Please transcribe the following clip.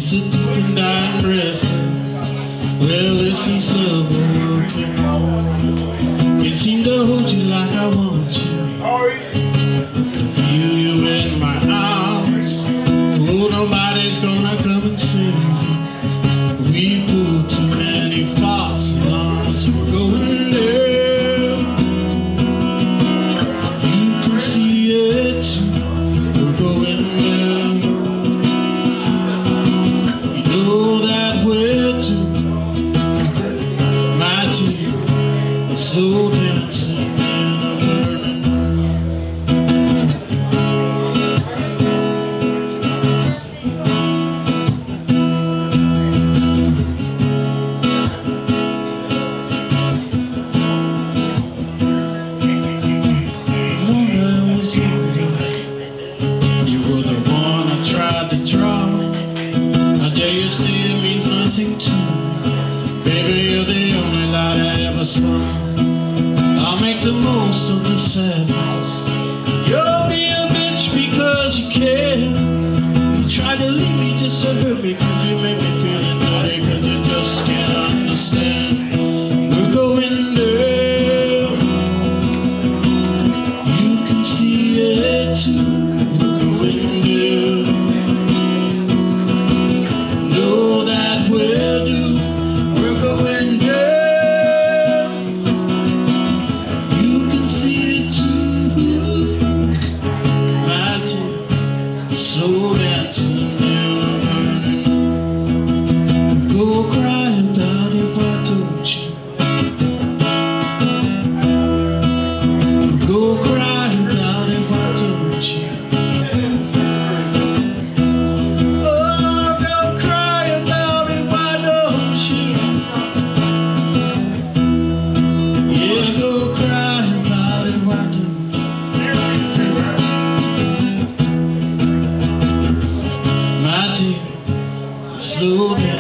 It's a deep and dying breath. Well, this is love working. Can't seem to hold you like I want to. Feel you in my arms. Oh, nobody's gonna come and save you. We pulled too many false alarms. We're going there. You can see it too. We're going there. You know that we're too. My team is slow dancing and I'm burning. When I was younger, you were the one I tried to draw. I dare you say it means nothing to me. Baby, you're the only light I ever saw. I'll make the most of the sadness. You'll be a bitch because you care. You tried to leave me just to hurt me, cause you make me feel dirty, cause you just can't understand. We're going there. You can see it too. We're going there. Know that we're due. We're going there. You can see it too. My dear, slow dancing and burning. Go cry about it, why don't you? Go cry about it, why don't you? Oh, go cry about it, why don't you? Yeah, go cry about it, why don't you? My dear, slow down.